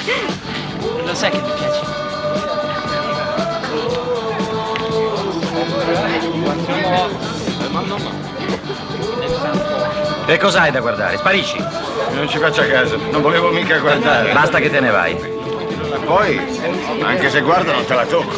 Lo sai che mi piace? E cos'hai da guardare? Sparisci. Non ci faccia caso, non volevo mica guardare. Basta che te ne vai. Poi, anche se guardo, non te la tocco.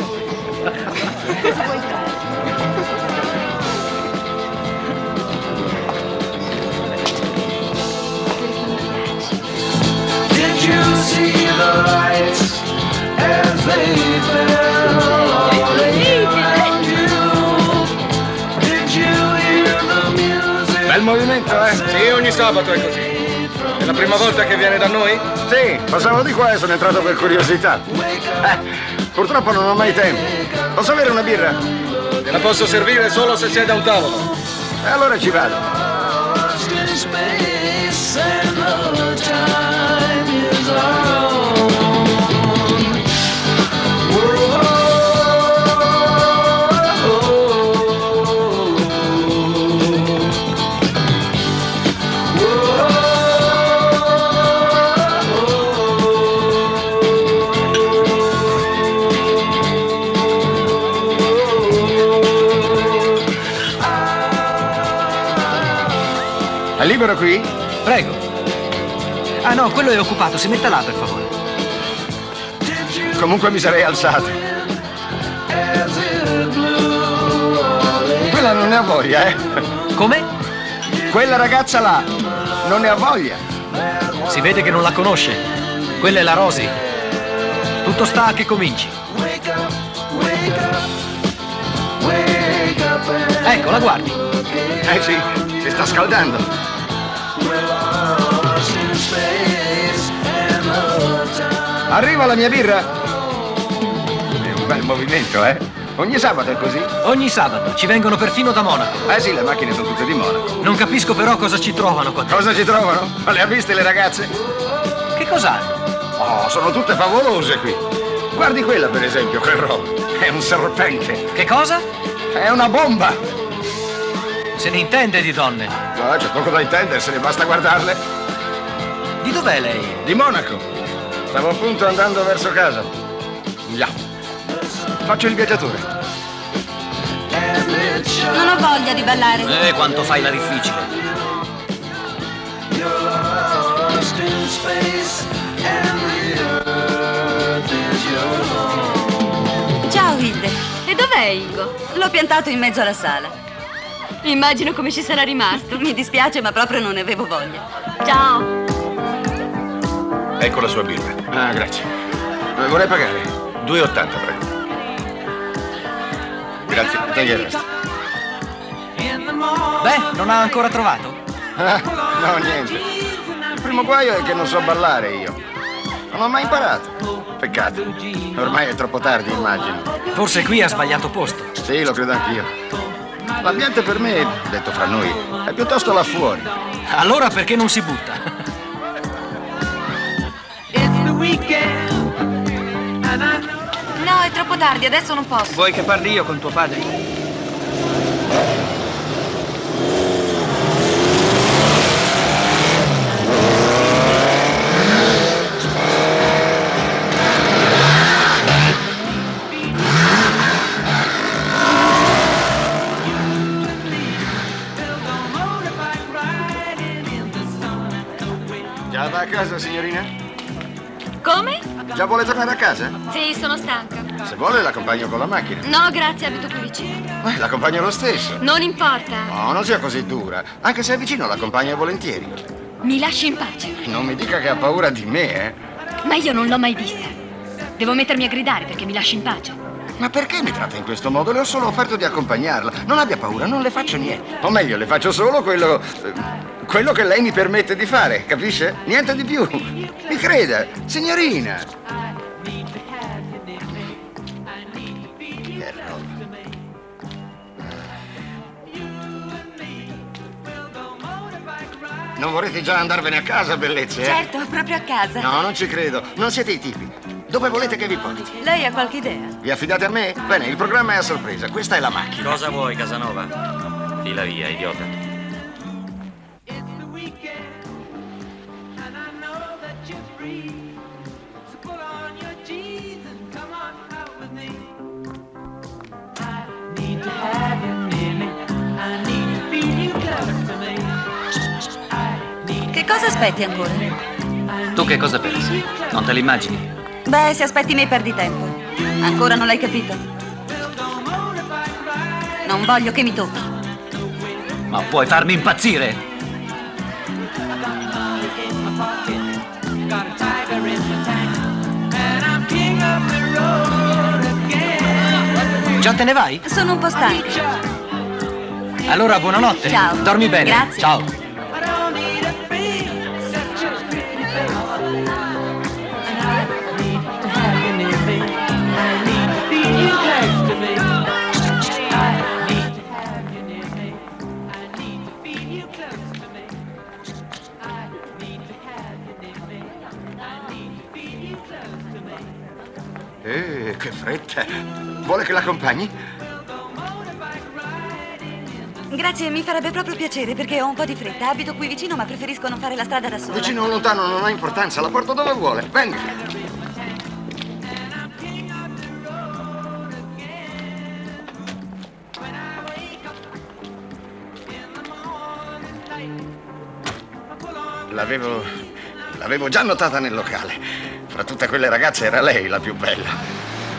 Did you see the lights as they fell all around you? Did you hear the music? Bel movimento, eh? Sì, ogni sabato è così. È la prima volta che viene da noi? Sì, passavo di qua e sono entrato per curiosità. Purtroppo non ho mai tempo. Posso avere una birra? Te la posso servire solo se sei da un tavolo. E allora ci vado. Lost in space and the time is our own. È libero qui? Prego. Ah no, quello è occupato, si metta là per favore. Comunque mi sarei alzato. Quella non ne ha voglia, eh? Come? Quella ragazza là non ne ha voglia. Si vede che non la conosce. Quella è la Rosy. Tutto sta a che cominci. Ecco, la guardi. Eh sì, si sta scaldando. Arriva la mia birra. È un bel movimento, eh? Ogni sabato è così? Ogni sabato. Ci vengono perfino da Monaco. Eh sì, le macchine sono tutte di Monaco. Non capisco però cosa ci trovano qua dentro. Cosa ci trovano? Ma le ha viste le ragazze? Che cos'ha? Oh, sono tutte favolose qui. Guardi quella, per esempio, che roba. È un serpente. Che cosa? È una bomba. Se ne intende di donne. No, c'è poco da intendersene, basta guardarle. Di dov'è lei? Di Monaco. Stavo appunto andando verso casa. Via. Faccio il viaggiatore. Non ho voglia di ballare. Quanto fai la difficile. Lost in space and the earth is your home. Ciao, Hilde. E dov'è Ingo? L'ho piantato in mezzo alla sala. Immagino come ci sarà rimasto. Mi dispiace, ma proprio non ne avevo voglia. Ciao. Ecco la sua birra. Ah, grazie. Vorrei pagare. 2,80, prego. Grazie, togli il resto. Beh, non ha ancora trovato? Ah, no, niente. Il primo guaio è che non so ballare io. Non ho mai imparato. Peccato. Ormai è troppo tardi, immagino. Forse qui ha sbagliato posto. Sì, lo credo anch'io. L'ambiente per me, detto fra noi, è piuttosto là fuori. Allora perché non si butta? No, è troppo tardi, adesso non posso. Vuoi che parli io con tuo padre? Già va a casa, signorina? Come? Già vuole tornare a casa? Sì, sono stanca. Se vuole l'accompagno con la macchina. No, grazie, abito qui vicino. L'accompagno lo stesso. Non importa. No, non sia così dura. Anche se è vicino l'accompagno volentieri. Mi lasci in pace. Non mi dica che ha paura di me, eh? Ma io non l'ho mai vista. Devo mettermi a gridare perché mi lasci in pace. Ma perché mi tratta in questo modo? Le ho solo offerto di accompagnarla. Non abbia paura, non le faccio niente. O meglio, le faccio solo quello che lei mi permette di fare, capisce? Niente di più. Mi creda, signorina. Che roba. Non vorrete già andarvene a casa, bellezze, eh? Certo, proprio a casa. No, non ci credo. Non siete i tipi. Dove volete che vi porti? Lei ha qualche idea? Vi affidate a me? Bene, il programma è a sorpresa. Questa è la macchina. Cosa vuoi, Casanova? Fila via, idiota. cosa aspetti ancora? Tu che cosa pensi? Non te l'immagini? Beh, se aspetti me perdi tempo. Ancora non l'hai capito? Non voglio che mi tocchi. Ma puoi farmi impazzire? Già te ne vai? Sono un po' stanca. Allora buonanotte. Ciao. Dormi bene. Grazie. Ciao. Che fretta. Vuole che l'accompagni? Grazie, mi farebbe proprio piacere perché ho un po' di fretta. Abito qui vicino, ma preferisco non fare la strada da sola. Vicino o lontano non ha importanza, la porto dove vuole. Venga. L'avevo già notata nel locale. Fra tutte quelle ragazze era lei la più bella.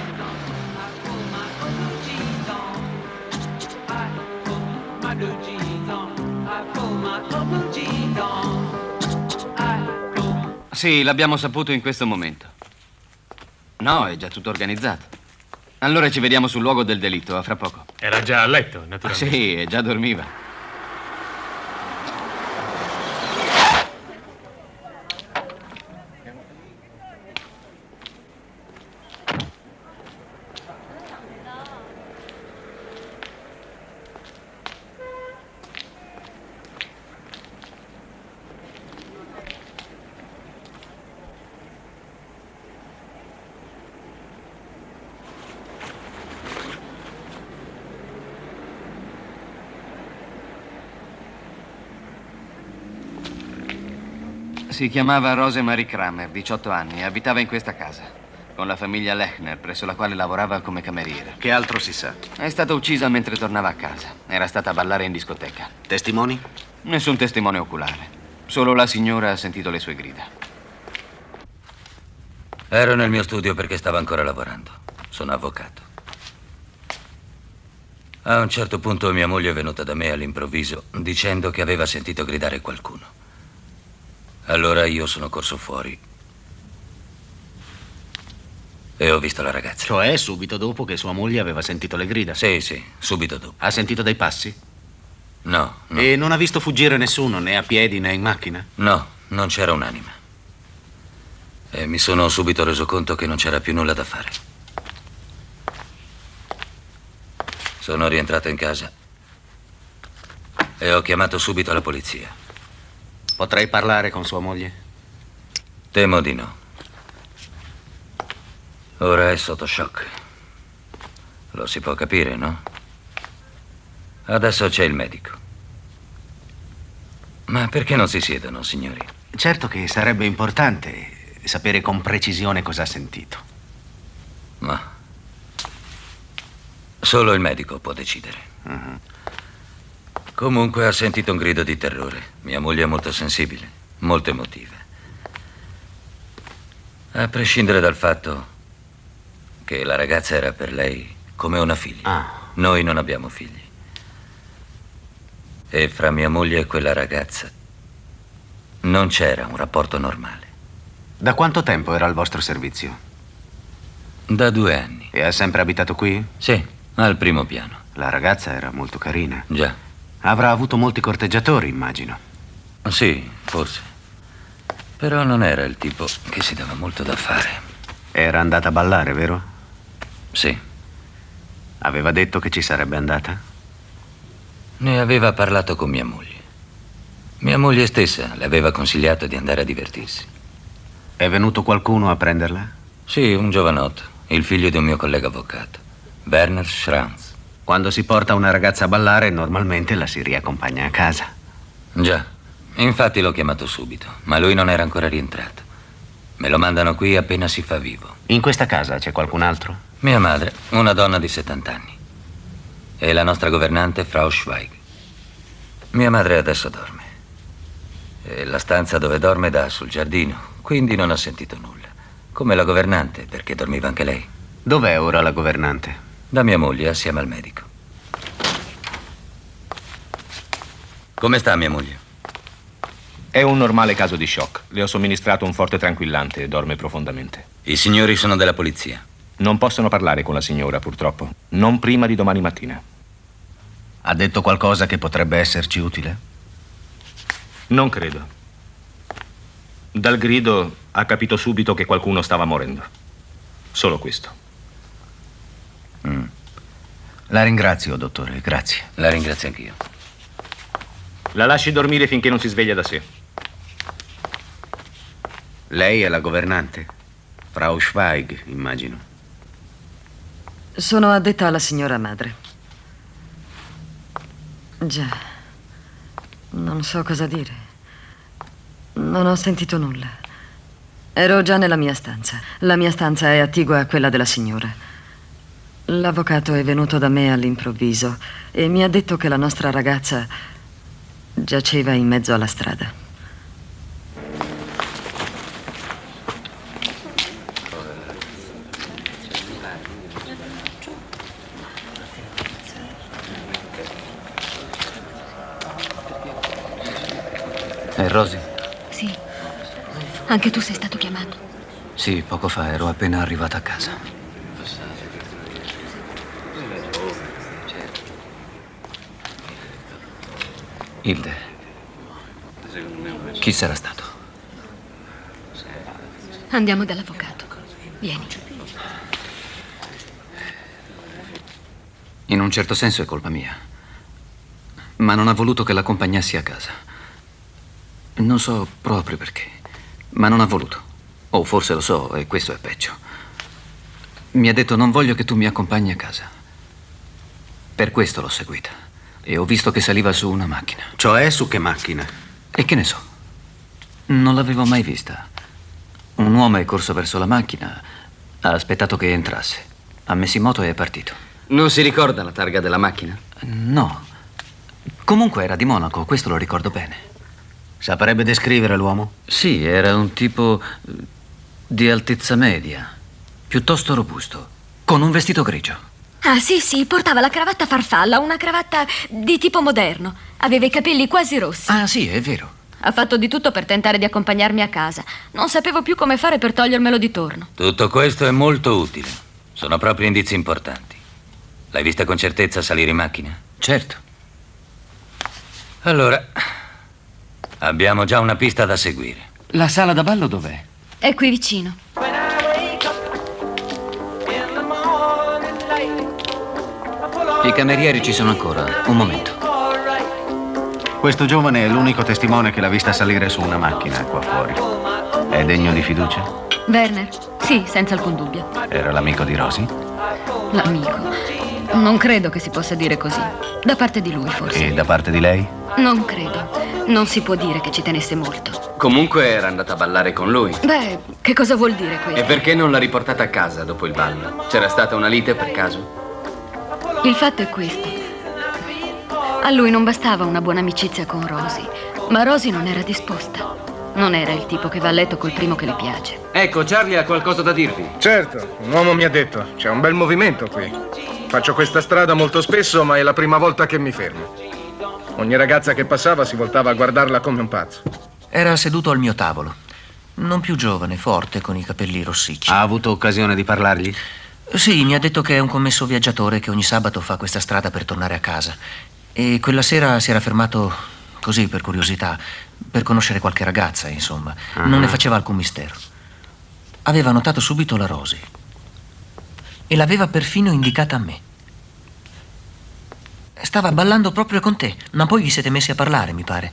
Sì, l'abbiamo saputo in questo momento. No, è già tutto organizzato. Allora ci vediamo sul luogo del delitto, a fra poco. Era già a letto, naturalmente. Sì, e già dormiva. Si chiamava Rosemarie Kramer, 18 anni, e abitava in questa casa, con la famiglia Lechner, presso la quale lavorava come cameriera. Che altro si sa? È stata uccisa mentre tornava a casa. Era stata a ballare in discoteca. Testimoni? Nessun testimone oculare. Solo la signora ha sentito le sue grida. Ero nel mio studio perché stavo ancora lavorando. Sono avvocato. A un certo punto mia moglie è venuta da me all'improvviso dicendo che aveva sentito gridare qualcuno. Allora io sono corso fuori e ho visto la ragazza. Cioè subito dopo che sua moglie aveva sentito le grida? Sì, subito dopo. Ha sentito dei passi? No. E non ha visto fuggire nessuno, né a piedi né in macchina? No, non c'era un'anima. E mi sono subito reso conto che non c'era più nulla da fare. Sono rientrato in casa e ho chiamato subito la polizia. Potrei parlare con sua moglie? Temo di no. Ora è sotto shock. Lo si può capire, no? Adesso c'è il medico. Ma perché non si siedono, signori? Certo che sarebbe importante sapere con precisione cosa ha sentito. Ma solo il medico può decidere. Comunque ha sentito un grido di terrore. Mia moglie è molto sensibile, molto emotiva. A prescindere dal fatto che la ragazza era per lei come una figlia. Noi non abbiamo figli. E fra mia moglie e quella ragazza non c'era un rapporto normale. Da quanto tempo era al vostro servizio? Da 2 anni. E ha sempre abitato qui? Sì, al primo piano. La ragazza era molto carina. Già. Avrà avuto molti corteggiatori, immagino. Sì, forse. Però non era il tipo che si dava molto da fare. Era andata a ballare, vero? Sì. Aveva detto che ci sarebbe andata? Ne aveva parlato con mia moglie. Mia moglie stessa le aveva consigliato di andare a divertirsi. È venuto qualcuno a prenderla? Sì, un giovanotto, il figlio di un mio collega avvocato, Werner Schranz. Quando si porta una ragazza a ballare, normalmente la si riaccompagna a casa. Già, infatti l'ho chiamato subito, ma lui non era ancora rientrato. Me lo mandano qui appena si fa vivo. In questa casa c'è qualcun altro? Mia madre, una donna di 70 anni. E la nostra governante, Frau Schweig. Mia madre adesso dorme. E la stanza dove dorme dà sul giardino, quindi non ha sentito nulla. Come la governante, perché dormiva anche lei. Dov'è ora la governante? Da mia moglie, assieme al medico. Come sta mia moglie? È un normale caso di shock. Le ho somministrato un forte tranquillante e dorme profondamente. I signori sono della polizia. Non possono parlare con la signora, purtroppo. Non prima di domani mattina. Ha detto qualcosa che potrebbe esserci utile? Non credo. Dal grido ha capito subito che qualcuno stava morendo. Solo questo. La ringrazio, dottore, grazie. La ringrazio anch'io. La lasci dormire finché non si sveglia da sé. Lei è la governante? Frau Schweig, immagino. Sono addetta alla signora madre. Già. Non so cosa dire. Non ho sentito nulla. Ero già nella mia stanza. La mia stanza è attigua a quella della signora. L'avvocato è venuto da me all'improvviso e mi ha detto che la nostra ragazza giaceva in mezzo alla strada. Rosy? Sì. Anche tu sei stato chiamato? Sì, poco fa ero appena arrivata a casa. Hilde, chi sarà stato? Andiamo dall'avvocato. Vieni. In un certo senso è colpa mia. Ma non ha voluto che l'accompagnassi a casa. Non so proprio perché, ma non ha voluto. O forse lo so, e questo è peggio. Mi ha detto: non voglio che tu mi accompagni a casa. Per questo l'ho seguita. E ho visto che saliva su una macchina. Cioè, su che macchina? E che ne so? Non l'avevo mai vista. Un uomo è corso verso la macchina, ha aspettato che entrasse, ha messo in moto e è partito. Non si ricorda la targa della macchina? No. Comunque era di Monaco, questo lo ricordo bene. Saprebbe descrivere l'uomo? Sì, era un tipo di altezza media, piuttosto robusto, con un vestito grigio. Ah, sì, portava la cravatta farfalla, una cravatta di tipo moderno. Aveva i capelli quasi rossi. Ah, sì, è vero. Ha fatto di tutto per tentare di accompagnarmi a casa. Non sapevo più come fare per togliermelo di torno. Tutto questo è molto utile. Sono proprio indizi importanti. L'hai vista con certezza salire in macchina? Certo. Allora, abbiamo già una pista da seguire. La sala da ballo dov'è? È qui vicino. I camerieri ci sono ancora. Un momento. Questo giovane è l'unico testimone che l'ha vista salire su una macchina qua fuori. È degno di fiducia? Werner? Sì, senza alcun dubbio. Era l'amico di Rosy? L'amico? Non credo che si possa dire così. Da parte di lui, forse. E da parte di lei? Non credo. Non si può dire che ci tenesse molto. Comunque era andata a ballare con lui. Beh, che cosa vuol dire questo? E perché non l'ha riportata a casa dopo il ballo? C'era stata una lite per caso? Il fatto è questo. A lui non bastava una buona amicizia con Rosy, ma Rosy non era disposta. Non era il tipo che va a letto col primo che le piace. Ecco, Charlie ha qualcosa da dirvi. Certo, un uomo mi ha detto, c'è un bel movimento qui. Faccio questa strada molto spesso, ma è la prima volta che mi fermo. Ogni ragazza che passava si voltava a guardarla come un pazzo. Era seduto al mio tavolo. Non più giovane, forte, con i capelli rossicci. Ha avuto occasione di parlargli? Sì, mi ha detto che è un commesso viaggiatore che ogni sabato fa questa strada per tornare a casa. E quella sera si era fermato così, per curiosità, per conoscere qualche ragazza, insomma. Non ne faceva alcun mistero. Aveva notato subito la Rosy. E l'aveva perfino indicata a me. Stava ballando proprio con te, ma poi vi siete messi a parlare, mi pare.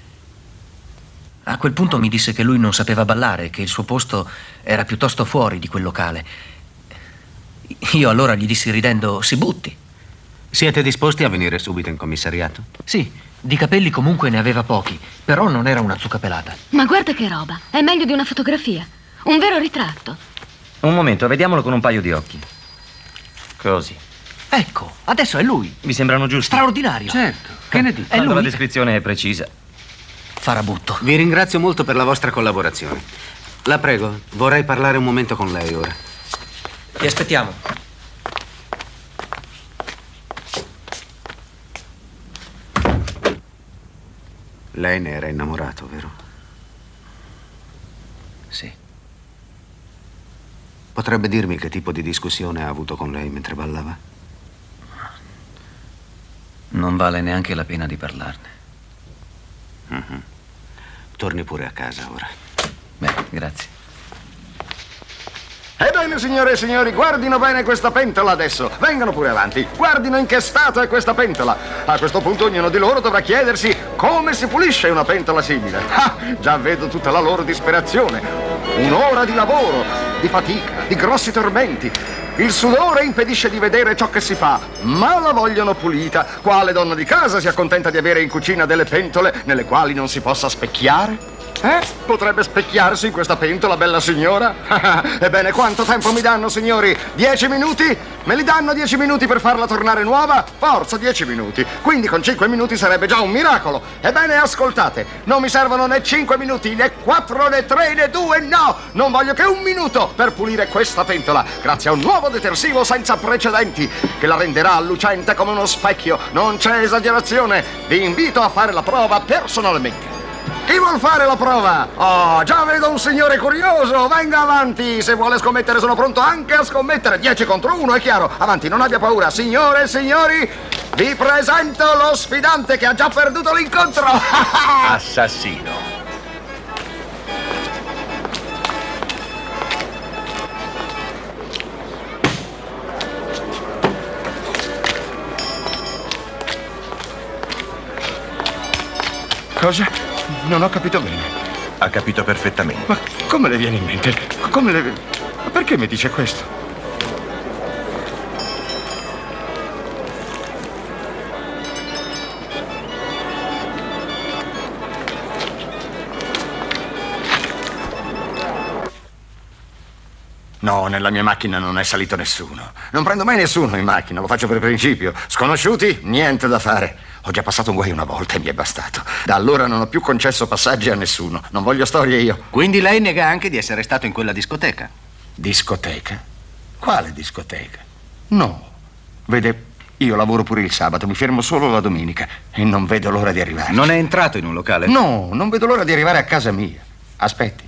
A quel punto mi disse che lui non sapeva ballare, che il suo posto era piuttosto fuori di quel locale. Io allora gli dissi ridendo: si butti. Siete disposti a venire subito in commissariato? Sì, di capelli comunque ne aveva pochi, però non era una zuccapelata. Ma guarda che roba, è meglio di una fotografia. Un vero ritratto. Un momento, vediamolo con un paio di occhi. Così. Ecco, adesso è lui. Mi sembrano giusti. Straordinario. Certo, che ne dici? Quando la descrizione è precisa. farabutto. Vi ringrazio molto per la vostra collaborazione. La prego, vorrei parlare un momento con lei ora. Ti aspettiamo. Lei ne era innamorato, vero? Sì. Potrebbe dirmi che tipo di discussione ha avuto con lei mentre ballava? Non vale neanche la pena di parlarne. Torni pure a casa ora. Beh, grazie. Ebbene, signore e signori, guardino bene questa pentola adesso. Vengano pure avanti. Guardino in che stato è questa pentola. A questo punto ognuno di loro dovrà chiedersi come si pulisce una pentola simile. Ah, già vedo tutta la loro disperazione. Un'ora di lavoro, di fatica, di grossi tormenti. Il sudore impedisce di vedere ciò che si fa, ma la vogliono pulita. Quale donna di casa si accontenta di avere in cucina delle pentole nelle quali non si possa specchiare? Potrebbe specchiarsi in questa pentola, bella signora? Ebbene, quanto tempo mi danno, signori? 10 minuti? Me li danno 10 minuti per farla tornare nuova? Forza, 10 minuti. Quindi con 5 minuti sarebbe già un miracolo. Ebbene, ascoltate, non mi servono né 5 minuti, né 4, né 3, né 2, no! Non voglio che un minuto per pulire questa pentola, grazie a un nuovo detersivo senza precedenti, che la renderà lucente come uno specchio. Non c'è esagerazione. Vi invito a fare la prova personalmente. Chi vuol fare la prova? Oh, già vedo un signore curioso. Venga avanti. Se vuole scommettere sono pronto anche a scommettere. 10 contro 1, è chiaro. Avanti, non abbia paura. Signore e signori, vi presento lo sfidante che ha già perduto l'incontro. Assassino. Cosa? Non ho capito bene. Ha capito perfettamente. Ma come le viene in mente? Come le... Perché mi dice questo? No, nella mia macchina non è salito nessuno. Non prendo mai nessuno in macchina, lo faccio per principio. Sconosciuti? Niente da fare. Ho già passato un guaio una volta e mi è bastato. Da allora non ho più concesso passaggi a nessuno. Non voglio storie io. Quindi lei nega anche di essere stato in quella discoteca? Discoteca? Quale discoteca? No. Vede, io lavoro pure il sabato, mi fermo solo la domenica e non vedo l'ora di arrivare. Non è entrato in un locale? No, non vedo l'ora di arrivare a casa mia. Aspetti.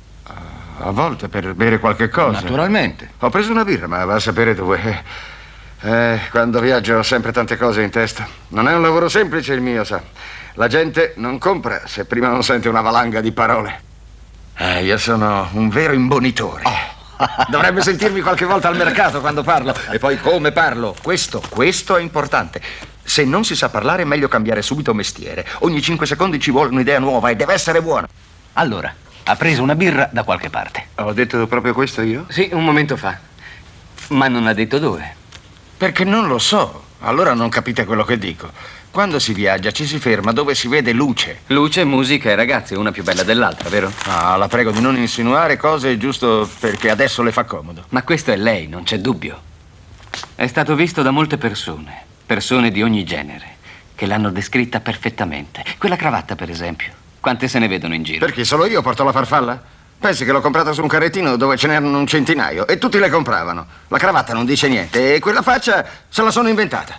A volte per bere qualche cosa. Naturalmente. Ho preso una birra, ma va a sapere dove. Quando viaggio ho sempre tante cose in testa. Non è un lavoro semplice il mio, sa. La gente non compra se prima non sente una valanga di parole. Io sono un vero imbonitore. Dovrebbe sentirmi qualche volta al mercato quando parlo. E poi come parlo? Questo è importante. Se non si sa parlare è meglio cambiare subito mestiere. Ogni 5 secondi ci vuole un'idea nuova e deve essere buona. Allora, ha preso una birra da qualche parte. Ho detto proprio questo io? Sì, un momento fa. Ma non ha detto dove. Perché non lo so. Allora non capite quello che dico. Quando si viaggia ci si ferma dove si vede luce. Luce, musica e ragazze, una più bella dell'altra, vero? Ah, la prego di non insinuare cose giusto perché adesso le fa comodo. Ma questo è lei, non c'è dubbio. È stato visto da molte persone, persone di ogni genere, che l'hanno descritta perfettamente. Quella cravatta, per esempio. Quante se ne vedono in giro? Perché solo io porto la farfalla? Pensi che l'ho comprata su un carrettino dove ce n'erano un centinaio e tutti le compravano. La cravatta non dice niente e quella faccia se la sono inventata.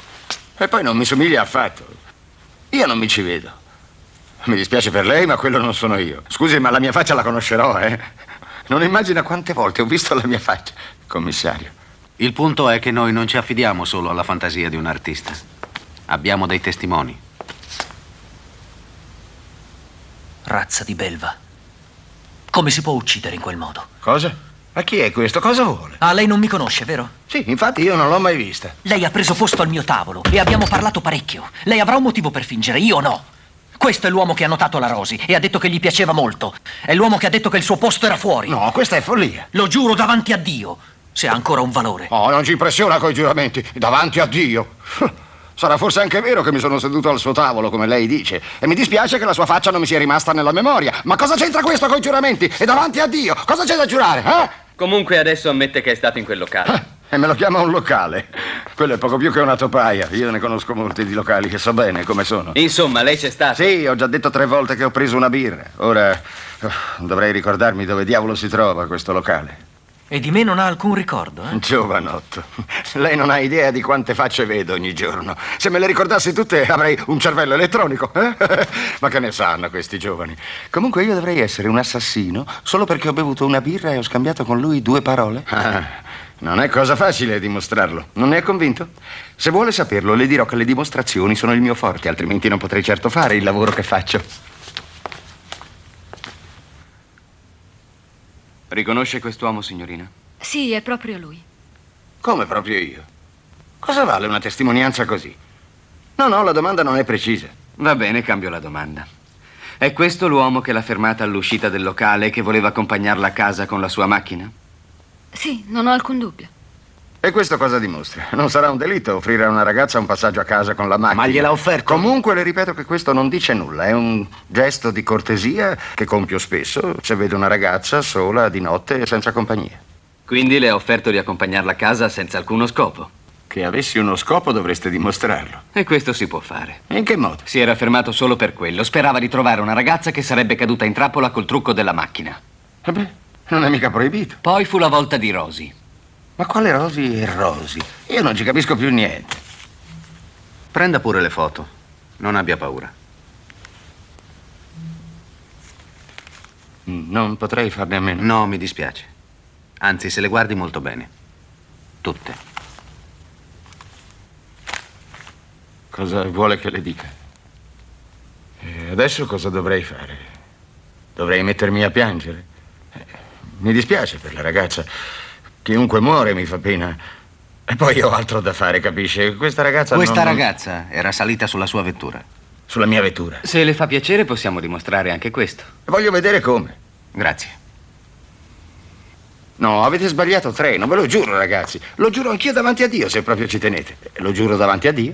E poi non mi somiglia affatto. Io non mi ci vedo. Mi dispiace per lei, ma quello non sono io. Scusi, ma la mia faccia la conoscerò, eh? Non immagina quante volte ho visto la mia faccia, commissario. Il punto è che noi non ci affidiamo solo alla fantasia di un artista. Abbiamo dei testimoni. Razza di belva. Come si può uccidere in quel modo? Cosa? Ma chi è questo? Cosa vuole? Ah, lei non mi conosce, vero? Sì, infatti io non l'ho mai vista. Lei ha preso posto al mio tavolo e abbiamo parlato parecchio. Lei avrà un motivo per fingere, io no. Questo è l'uomo che ha notato la Rosy e ha detto che gli piaceva molto. È l'uomo che ha detto che il suo posto era fuori. No, questa è follia. Lo giuro davanti a Dio, se ha ancora un valore. Oh, non ci impressiona coi giuramenti. Davanti a Dio. Sarà forse anche vero che mi sono seduto al suo tavolo, come lei dice. E mi dispiace che la sua faccia non mi sia rimasta nella memoria. Ma cosa c'entra questo coi giuramenti? E davanti a Dio? Cosa c'è da giurare, eh? Comunque adesso ammette che è stato in quel locale. E me lo chiama un locale. Quello è poco più che una topaia. Io ne conosco molti di locali che so bene come sono. Insomma, lei c'è stato? Sì, ho già detto 3 volte che ho preso una birra. Ora dovrei ricordarmi dove diavolo si trova questo locale. E di me non ha alcun ricordo, eh? Giovanotto, lei non ha idea di quante facce vedo ogni giorno. Se me le ricordassi tutte avrei un cervello elettronico. Ma che ne sanno questi giovani? Comunque io dovrei essere un assassino solo perché ho bevuto una birra e ho scambiato con lui 2 parole? Non è cosa facile dimostrarlo. Non ne è convinto? Se vuole saperlo, le dirò che le dimostrazioni sono il mio forte, altrimenti non potrei certo fare il lavoro che faccio. Riconosce quest'uomo, signorina? Sì, è proprio lui. Come proprio io? Cosa vale una testimonianza così? No, la domanda non è precisa. Va bene, cambio la domanda. È questo l'uomo che l'ha fermata all'uscita del locale e che voleva accompagnarla a casa con la sua macchina? Sì, non ho alcun dubbio. E questo cosa dimostra? Non sarà un delitto offrire a una ragazza un passaggio a casa con la macchina. Ma gliel'ha offerto? Comunque le ripeto che questo non dice nulla. È un gesto di cortesia che compio spesso se vedo una ragazza sola di notte e senza compagnia. Quindi le ha offerto di accompagnarla a casa senza alcuno scopo? Che avessi uno scopo dovreste dimostrarlo. E questo si può fare. In che modo? Si era fermato solo per quello. Sperava di trovare una ragazza che sarebbe caduta in trappola col trucco della macchina. Non è mica proibito. Poi fu la volta di Rosy. Ma quale Rosy e Rosy? Io non ci capisco più niente. Prenda pure le foto. Non abbia paura. Non potrei farne a meno. No, mi dispiace. Anzi, se le guardi molto bene. Tutte. Cosa vuole che le dica? E adesso cosa dovrei fare? Dovrei mettermi a piangere? Mi dispiace per la ragazza. Chiunque muore mi fa pena. E poi ho altro da fare, capisce? Questa ragazza ragazza era salita sulla sua vettura. Sulla mia vettura? Se le fa piacere possiamo dimostrare anche questo. Voglio vedere come. Grazie. No, avete sbagliato treno, ve lo giuro, ragazzi. Lo giuro anch'io davanti a Dio, se proprio ci tenete. Lo giuro davanti a Dio.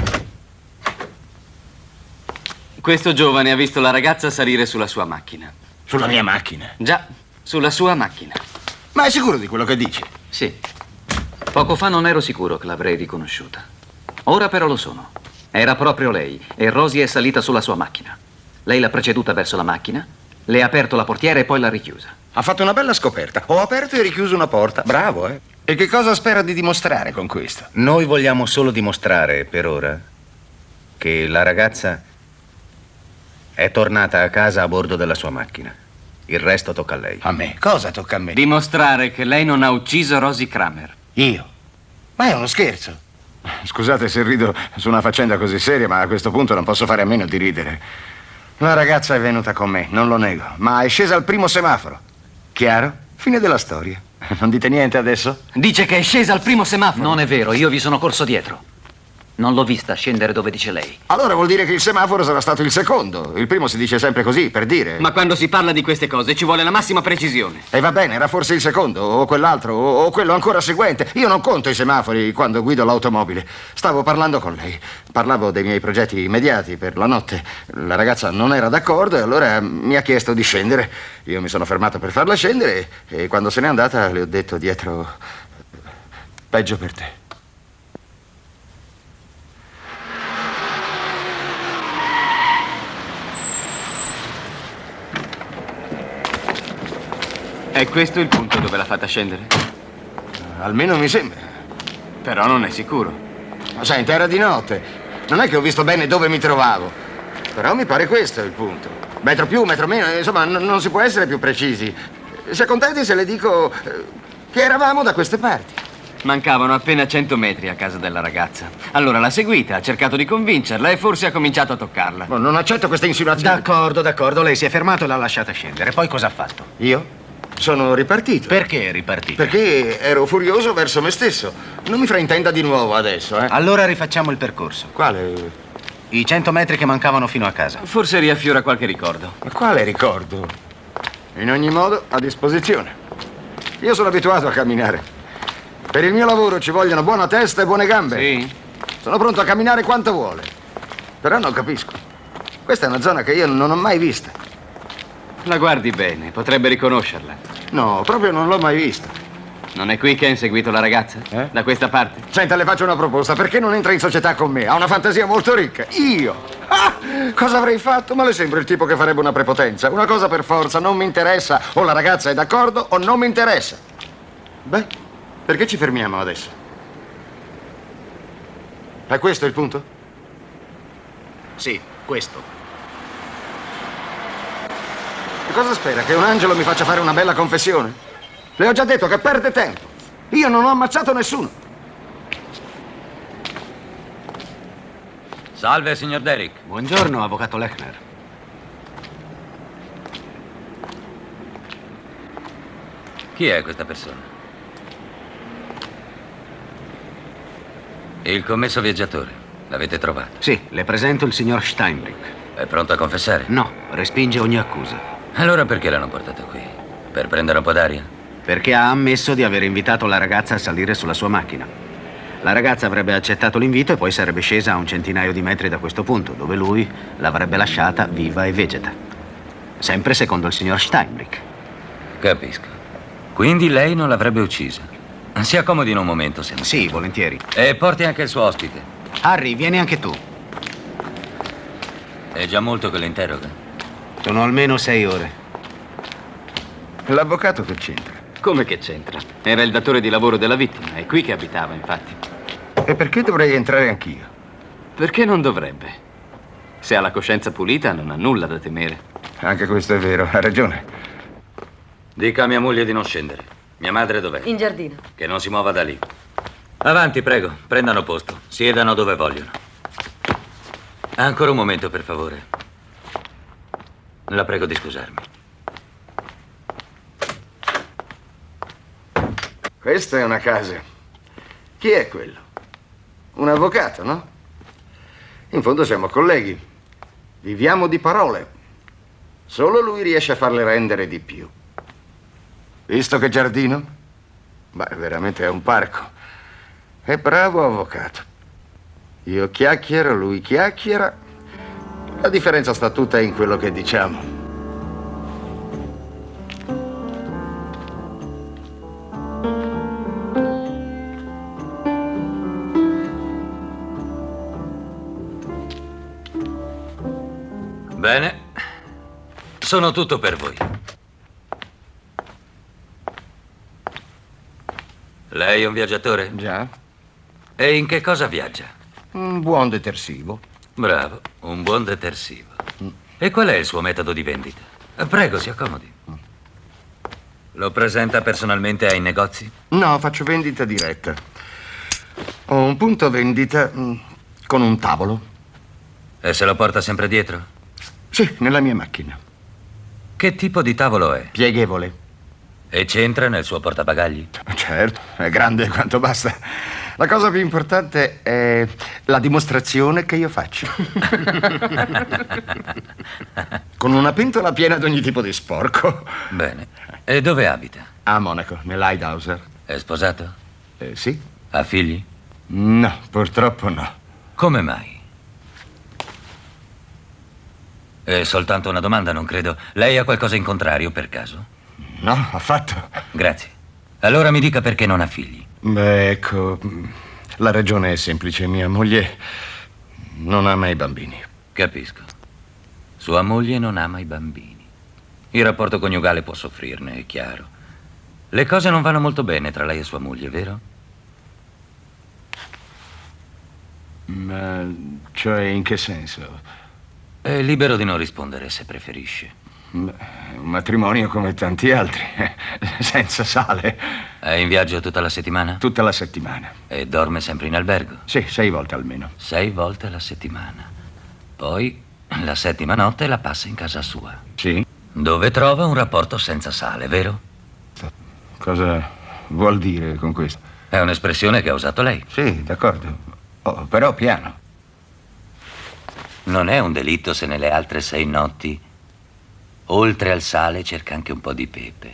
Questo giovane ha visto la ragazza salire sulla sua macchina. Sulla mia macchina? Già, sulla sua macchina. Ma è sicuro di quello che dice? Sì. Poco fa non ero sicuro che l'avrei riconosciuta. Ora però lo sono. Era proprio lei e Rosy è salita sulla sua macchina. Lei l'ha preceduta verso la macchina, le ha aperto la portiera e poi l'ha richiusa. Ha fatto una bella scoperta. Ho aperto e richiuso una porta. Bravo, eh? E che cosa spera di dimostrare con questo? Noi vogliamo solo dimostrare, per ora, che la ragazza è tornata a casa a bordo della sua macchina. Il resto tocca a lei. A me? Cosa tocca a me? Dimostrare che lei non ha ucciso Rosy Kramer. Io? Ma è uno scherzo. Scusate se rido su una faccenda così seria, ma a questo punto non posso fare a meno di ridere. La ragazza è venuta con me, non lo nego, ma è scesa al primo semaforo. Chiaro? Fine della storia. Non dite niente adesso? Dice che è scesa al primo semaforo. Non è vero, io vi sono corso dietro. Non l'ho vista scendere dove dice lei. Allora vuol dire che il semaforo sarà stato il secondo. Il primo si dice sempre così, per dire. Ma quando si parla di queste cose ci vuole la massima precisione. E va bene, era forse il secondo, o quell'altro, o quello ancora seguente. Io non conto i semafori quando guido l'automobile. Stavo parlando con lei. Parlavo dei miei progetti immediati per la notte. La ragazza non era d'accordo e allora mi ha chiesto di scendere. Io mi sono fermato per farla scendere e quando se n'è andata le ho detto dietro: peggio per te. È questo il punto dove l'ha fatta scendere? Almeno mi sembra. Però non è sicuro. Ma senti, era di notte. Non è che ho visto bene dove mi trovavo. Però mi pare questo il punto. Metro più, metro meno, insomma, non si può essere più precisi. Si è contenti se le dico che eravamo da queste parti. Mancavano appena 100 metri a casa della ragazza. Allora l'ha seguita, ha cercato di convincerla e forse ha cominciato a toccarla. Ma non accetto queste insinuazioni. D'accordo. Lei si è fermato e l'ha lasciata scendere. Poi cosa ha fatto? Io? Sono ripartito. Perché è ripartito? Perché ero furioso verso me stesso. Non mi fraintenda di nuovo adesso, eh? Allora rifacciamo il percorso. Quale? I 100 metri che mancavano fino a casa. Forse riaffiora qualche ricordo. Ma quale ricordo? In ogni modo, a disposizione. Io sono abituato a camminare. Per il mio lavoro ci vogliono buona testa e buone gambe. Sì. Sono pronto a camminare quanto vuole. Però non capisco. Questa è una zona che io non ho mai vista. La guardi bene, potrebbe riconoscerla. No, proprio non l'ho mai vista. Non è qui che ha inseguito la ragazza? Da questa parte? Senta, le faccio una proposta. Perché non entra in società con me? Ha una fantasia molto ricca. Io? Ah, cosa avrei fatto? Ma le sembra il tipo che farebbe una prepotenza. Una cosa per forza, non mi interessa. O la ragazza è d'accordo o non mi interessa. Beh, perché ci fermiamo adesso? È questo il punto? Sì, questo. Che cosa spera? Che un angelo mi faccia fare una bella confessione? Le ho già detto che perde tempo. Io non ho ammazzato nessuno. Salve, signor Derrick. Buongiorno, avvocato Lechner. Chi è questa persona? Il commesso viaggiatore. L'avete trovato? Sì, le presento il signor Steinbrück. È pronto a confessare? No, respinge ogni accusa. Allora perché l'hanno portato qui? Per prendere un po' d'aria? Perché ha ammesso di aver invitato la ragazza a salire sulla sua macchina. La ragazza avrebbe accettato l'invito e poi sarebbe scesa a un centinaio di metri da questo punto, dove lui l'avrebbe lasciata viva e vegeta. Sempre secondo il signor Steinbrück. Capisco. Quindi lei non l'avrebbe uccisa. Si accomodi in un momento, se Sì, volentieri. E porti anche il suo ospite. Harry, vieni anche tu. È già molto che lo interroga? Sono almeno 6 ore. L'avvocato che c'entra? Come che c'entra? Era il datore di lavoro della vittima, è qui che abitava, infatti. E perché dovrei entrare anch'io? Perché non dovrebbe? Se ha la coscienza pulita non ha nulla da temere. Anche questo è vero, ha ragione. Dica a mia moglie di non scendere. Mia madre dov'è? In giardino. Che non si muova da lì. Avanti, prego, prendano posto. Siedano dove vogliono. Ancora un momento, per favore. La prego di scusarmi. Questa è una casa. Chi è quello? Un avvocato, no? In fondo siamo colleghi. Viviamo di parole. Solo lui riesce a farle rendere di più. Visto che giardino? Beh, veramente è un parco. È bravo avvocato. Io chiacchiero, lui chiacchiera. La differenza sta tutta in quello che diciamo. Bene. Sono tutto per voi. Lei è un viaggiatore? Già. E in che cosa viaggia? Un buon detersivo. Bravo, un buon detersivo. E qual è il suo metodo di vendita? Prego, si accomodi. Lo presenta personalmente ai negozi? No, faccio vendita diretta. Ho un punto vendita con un tavolo. E se lo porta sempre dietro? Sì, nella mia macchina. Che tipo di tavolo è? Pieghevole. E c'entra nel suo portabagagli? Certo, è grande quanto basta. La cosa più importante è la dimostrazione che io faccio. Con una pentola piena di ogni tipo di sporco. Bene. E dove abita? A Monaco, nell'Hidehauser. È sposato? Sì. Ha figli? No, purtroppo no. Come mai? È soltanto una domanda, non credo. Lei ha qualcosa in contrario, per caso? No, affatto. Grazie. Allora mi dica perché non ha figli. Beh, ecco, la ragione è semplice. Mia moglie non ama i bambini. Capisco. Sua moglie non ama i bambini. Il rapporto coniugale può soffrirne, è chiaro. Le cose non vanno molto bene tra lei e sua moglie, vero? Ma, cioè, in che senso? È libero di non rispondere se preferisce. Beh, un matrimonio come tanti altri, senza sale. È in viaggio tutta la settimana? Tutta la settimana. E dorme sempre in albergo? Sì, 6 volte almeno. 6 volte alla settimana. Poi la 7ª notte la passa in casa sua. Sì. Dove trova un rapporto senza sale, vero? Cosa vuol dire con questo? È un'espressione che ha usato lei. Sì, d'accordo. Oh, però piano. Non è un delitto se nelle altre 6 notti, oltre al sale, cerca anche un po' di pepe.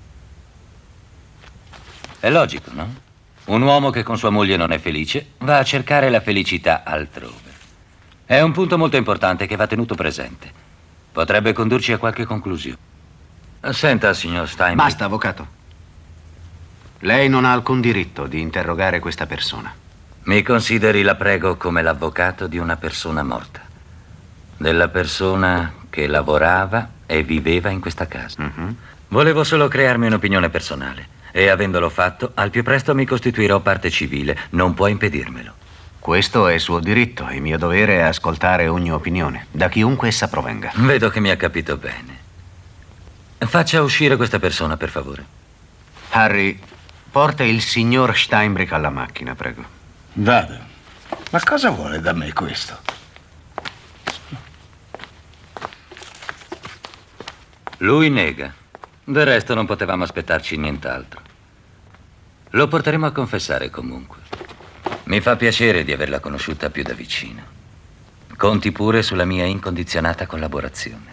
È logico, no? Un uomo che con sua moglie non è felice va a cercare la felicità altrove. È un punto molto importante che va tenuto presente. Potrebbe condurci a qualche conclusione. Senta, signor Steinbrück. Basta, avvocato. Lei non ha alcun diritto di interrogare questa persona. Mi consideri, la prego, come l'avvocato di una persona morta. Della persona che lavorava e viveva in questa casa. Volevo solo crearmi un'opinione personale e, avendolo fatto, al più presto mi costituirò parte civile. Non può impedirmelo. Questo è suo diritto e mio dovere è ascoltare ogni opinione, da chiunque essa provenga. Vedo che mi ha capito bene. Faccia uscire questa persona, per favore. Harry, porta il signor Steinbrück alla macchina, prego. Vado. Ma cosa vuole da me questo? Lui nega. Del resto non potevamo aspettarci nient'altro. Lo porteremo a confessare comunque. Mi fa piacere di averla conosciuta più da vicino. Conti pure sulla mia incondizionata collaborazione.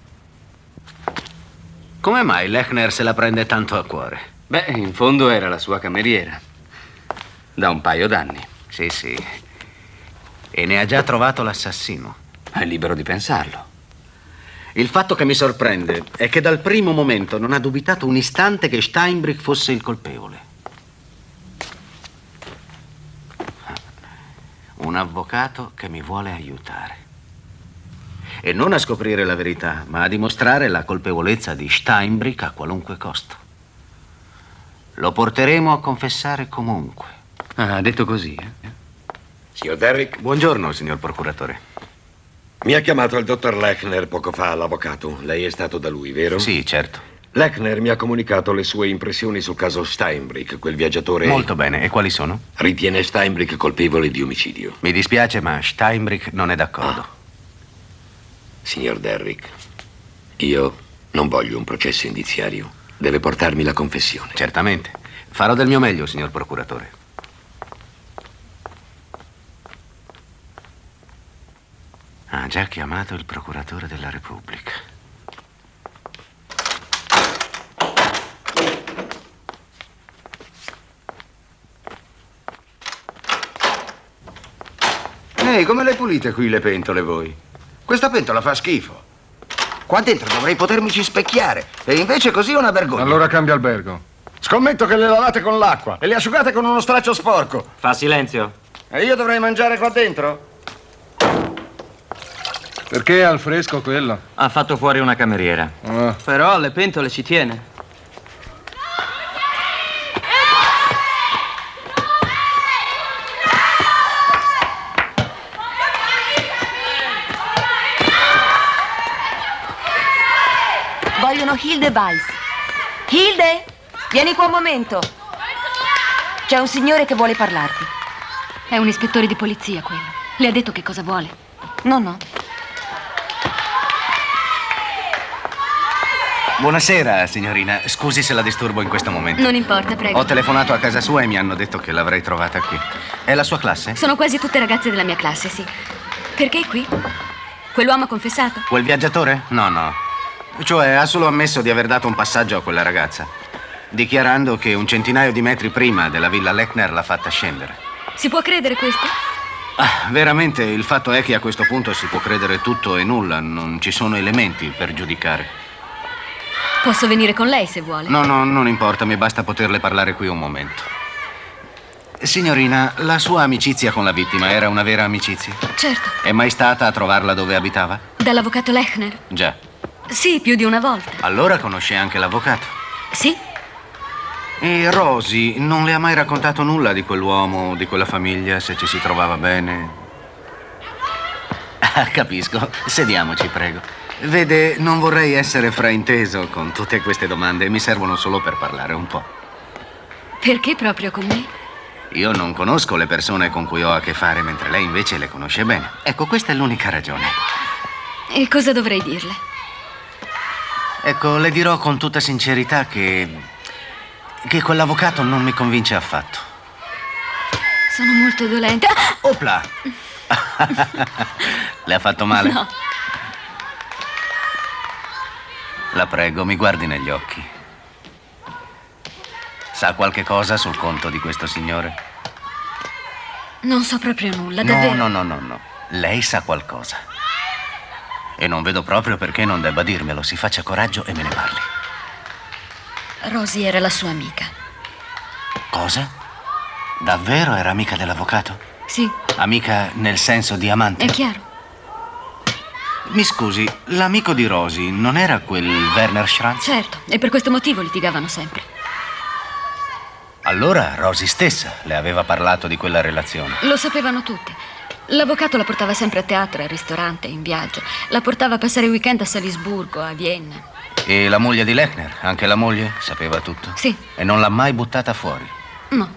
Come mai Lechner se la prende tanto a cuore? Beh, in fondo era la sua cameriera. Da un paio d'anni. Sì, sì. E ne ha già trovato l'assassino. È libero di pensarlo. Il fatto che mi sorprende è che dal primo momento non ha dubitato un istante che Steinbrück fosse il colpevole. Un avvocato che mi vuole aiutare. E non a scoprire la verità, ma a dimostrare la colpevolezza di Steinbrück a qualunque costo. Lo porteremo a confessare comunque. Ah, detto così, eh? Signor Derrick? Buongiorno, signor procuratore. Mi ha chiamato il dottor Lechner poco fa, l'avvocato. Lei è stato da lui, vero? Sì, certo. Lechner mi ha comunicato le sue impressioni sul caso Steinbrück, quel viaggiatore... Molto bene, e quali sono? Ritiene Steinbrück colpevole di omicidio. Mi dispiace, ma Steinbrück non è d'accordo. Signor Derrick, io non voglio un processo indiziario. Deve portarmi la confessione. Certamente. Farò del mio meglio, signor procuratore. Ha già chiamato il procuratore della Repubblica. Ehi, come le pulite qui le pentole voi? Questa pentola fa schifo. Qua dentro dovrei potermici specchiare. E invece così è una vergogna. Allora cambia albergo. Scommetto che le lavate con l'acqua e le asciugate con uno straccio sporco. Fa silenzio. E io dovrei mangiare qua dentro? Perché è al fresco quello? Ha fatto fuori una cameriera. Però alle pentole ci tiene. Vogliono Hilde Weiss. Hilde, vieni qua un momento. C'è un signore che vuole parlarti. È un ispettore di polizia quello. Le ha detto che cosa vuole? No. Buonasera, signorina. Scusi se la disturbo in questo momento. Non importa, prego. Ho telefonato a casa sua e mi hanno detto che l'avrei trovata qui. È la sua classe? Sono quasi tutte ragazze della mia classe, sì. Perché è qui? Quell'uomo ha confessato? Quel viaggiatore? No. Cioè, ha solo ammesso di aver dato un passaggio a quella ragazza, dichiarando che un centinaio di metri prima della villa Lechner l'ha fatta scendere. Si può credere questo? Veramente, il fatto è che a questo punto si può credere tutto e nulla. Non ci sono elementi per giudicare. Posso venire con lei se vuole. No, non importa, mi basta poterle parlare qui un momento. Signorina, la sua amicizia con la vittima era una vera amicizia? Certo. È mai stata a trovarla dove abitava? Dall'avvocato Lechner? Già. Sì, più di una volta. Allora conosce anche l'avvocato? Sì. E Rosy non le ha mai raccontato nulla di quell'uomo, di quella famiglia, se ci si trovava bene? Capisco. Sediamoci, prego. Vede, non vorrei essere frainteso con tutte queste domande. Mi servono solo per parlare un po'. Perché proprio con me? Io non conosco le persone con cui ho a che fare, mentre lei invece le conosce bene. Ecco, questa è l'unica ragione. E cosa dovrei dirle? Ecco, le dirò con tutta sincerità che quell'avvocato non mi convince affatto. Sono molto dolente. Opla! Le ha fatto male? No. La prego, mi guardi negli occhi. Sa qualche cosa sul conto di questo signore? Non so proprio nulla, davvero. No. Lei sa qualcosa. E non vedo proprio perché non debba dirmelo. Si faccia coraggio e me ne parli. Rosy era la sua amica. Cosa? Davvero era amica dell'avvocato? Sì. Amica nel senso di amante? È chiaro. Mi scusi, l'amico di Rosie non era quel Werner Schranz? Certo, e per questo motivo litigavano sempre. Allora Rosie stessa le aveva parlato di quella relazione. Lo sapevano tutti. L'avvocato la portava sempre a teatro, al ristorante, in viaggio. La portava a passare il weekend a Salisburgo, a Vienna. E la moglie di Lechner? Anche la moglie sapeva tutto? Sì. E non l'ha mai buttata fuori? No.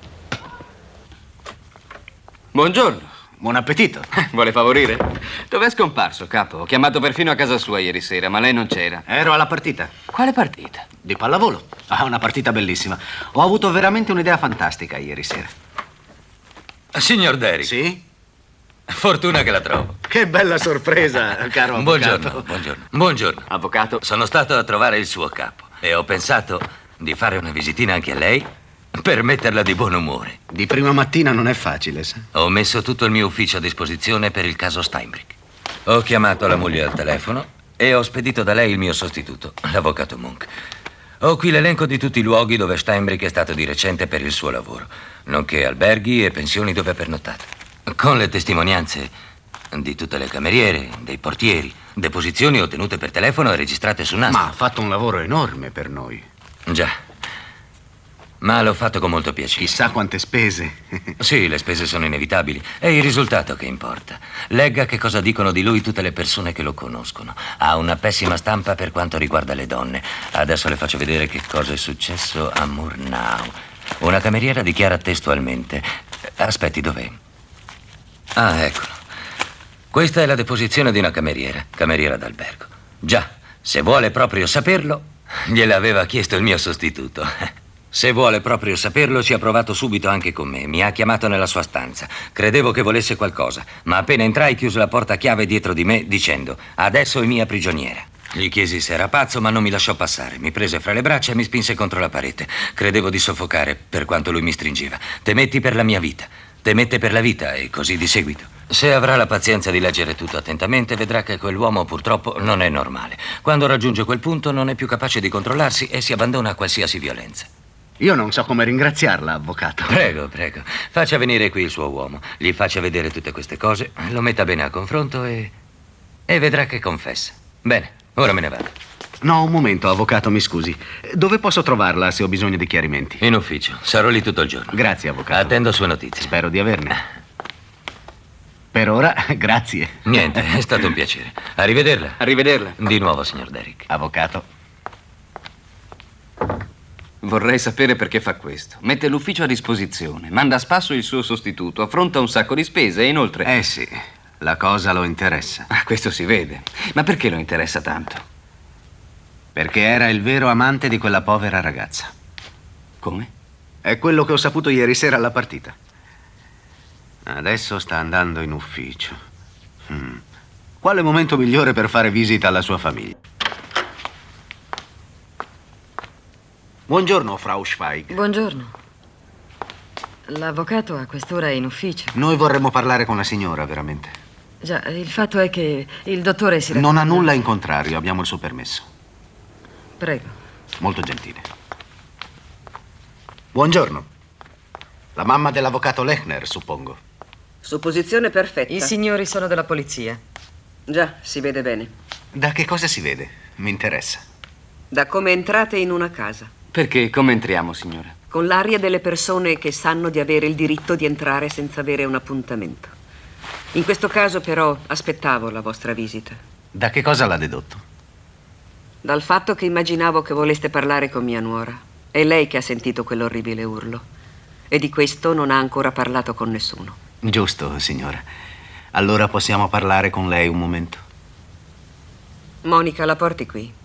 Buongiorno. Buon appetito. Vuole favorire? Dov'è scomparso, capo? Ho chiamato perfino a casa sua ieri sera, ma lei non c'era. Ero alla partita. Quale partita? Di pallavolo. Ah, una partita bellissima. Ho avuto veramente un'idea fantastica ieri sera. Signor Derrick. Sì? Fortuna che la trovo. Che bella sorpresa, caro avvocato. Buongiorno, buongiorno. Buongiorno. Avvocato. Sono stato a trovare il suo capo e ho pensato di fare una visitina anche a lei per metterla di buon umore. Di prima mattina non è facile, sa? Ho messo tutto il mio ufficio a disposizione per il caso Steinbrück. Ho chiamato la moglie al telefono e ho spedito da lei il mio sostituto, l'avvocato Monk. Ho qui l'elenco di tutti i luoghi dove Steinbrück è stato di recente per il suo lavoro, nonché alberghi e pensioni dove ha pernottato, con le testimonianze di tutte le cameriere, dei portieri, deposizioni ottenute per telefono e registrate su nastro. Ma ha fatto un lavoro enorme per noi. Già. Ma l'ho fatto con molto piacere. Chissà quante spese. Sì, le spese sono inevitabili. È il risultato che importa. Legga che cosa dicono di lui tutte le persone che lo conoscono. Ha una pessima stampa per quanto riguarda le donne. Adesso le faccio vedere che cosa è successo a Murnau. Una cameriera dichiara testualmente. Aspetti, dov'è? Ah, eccolo. Questa è la deposizione di una cameriera d'albergo. Già, se vuole proprio saperlo, gliele aveva chiesto il mio sostituto. Se vuole proprio saperlo, ci ha provato subito anche con me. Mi ha chiamato nella sua stanza. Credevo che volesse qualcosa, ma appena entrai chiuse la porta a chiave dietro di me dicendo: adesso è mia prigioniera. Gli chiesi se era pazzo, ma non mi lasciò passare. Mi prese fra le braccia e mi spinse contro la parete. Credevo di soffocare per quanto lui mi stringeva. Temetti per la mia vita. Temette per la vita e così di seguito. Se avrà la pazienza di leggere tutto attentamente, vedrà che quell'uomo purtroppo non è normale. Quando raggiunge quel punto non è più capace di controllarsi e si abbandona a qualsiasi violenza. Io non so come ringraziarla, avvocato. Prego, prego. Faccia venire qui il suo uomo. Gli faccia vedere tutte queste cose, lo metta bene a confronto e vedrà che confessa. Bene, ora me ne vado. No, un momento, avvocato, mi scusi. Dove posso trovarla se ho bisogno di chiarimenti? In ufficio. Sarò lì tutto il giorno. Grazie, avvocato. Attendo sue notizie. Spero di averne. Per ora, grazie. Niente, è stato un piacere. Arrivederla. Arrivederla. Di nuovo, signor Derrick. Avvocato. Vorrei sapere perché fa questo. Mette l'ufficio a disposizione, manda a spasso il suo sostituto, affronta un sacco di spese e inoltre... Eh sì, la cosa lo interessa. Ah, questo si vede. Ma perché lo interessa tanto? Perché era il vero amante di quella povera ragazza. Come? È quello che ho saputo ieri sera alla partita. Adesso sta andando in ufficio. Quale momento migliore per fare visita alla sua famiglia? Buongiorno, Frau Schweig. Buongiorno. L'avvocato a quest'ora è in ufficio. Noi vorremmo parlare con la signora, veramente. Già, il fatto è che il dottore si Non ha nulla in contrario, abbiamo il suo permesso. Prego. Molto gentile. Buongiorno. La mamma dell'avvocato Lechner, suppongo. Supposizione perfetta. I signori sono della polizia. Già, si vede bene. Da che cosa si vede? Mi interessa. Da come entrate in una casa. Perché? Come entriamo, signora? Con l'aria delle persone che sanno di avere il diritto di entrare senza avere un appuntamento. In questo caso, però, aspettavo la vostra visita. Da che cosa l'ha dedotto? Dal fatto che immaginavo che voleste parlare con mia nuora. È lei che ha sentito quell'orribile urlo. E di questo non ha ancora parlato con nessuno. Giusto, signora. Allora possiamo parlare con lei un momento? Monica, la porti qui.